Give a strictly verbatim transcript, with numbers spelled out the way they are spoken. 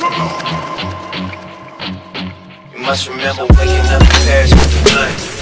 You must remember waking up in Paris with the gun.